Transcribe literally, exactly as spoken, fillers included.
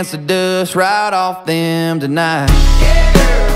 dance the dust right off them tonight. Yeah, girl.